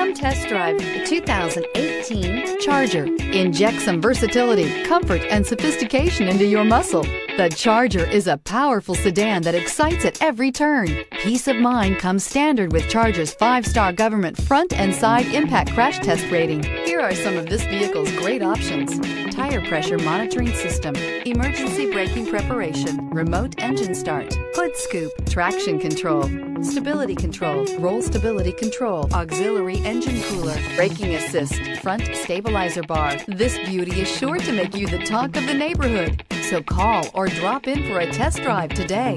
Come test drive the 2018 Charger. Inject some versatility, comfort, and sophistication into your muscle. The Charger is a powerful sedan that excites at every turn. Peace of mind comes standard with Charger's 5-star government front and side impact crash test rating. Here are some of this vehicle's great options: tire pressure monitoring system, emergency braking preparation, remote engine start, hood scoop, traction control, stability control, roll stability control, auxiliary engine cooler, braking assist, front stabilizer bar. This beauty is sure to make you the talk of the neighborhood. So call or drop in for a test drive today.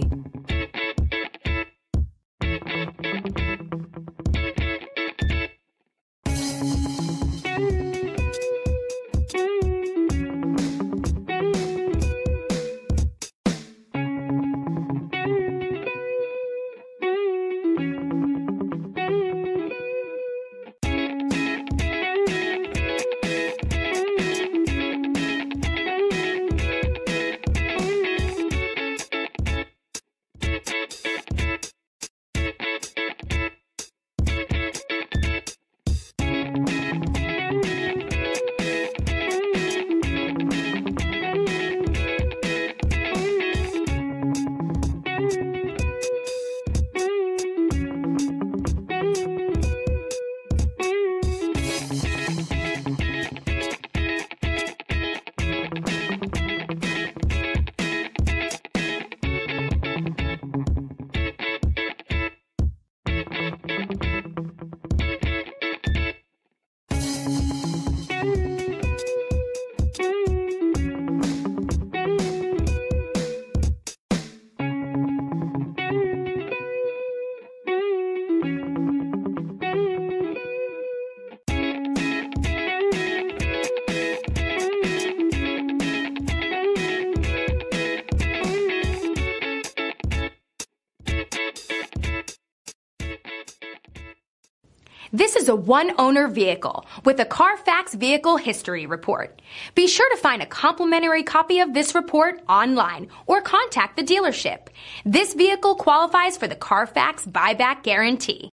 This is a one-owner vehicle with a Carfax Vehicle History Report. Be sure to find a complimentary copy of this report online or contact the dealership. This vehicle qualifies for the Carfax Buyback Guarantee.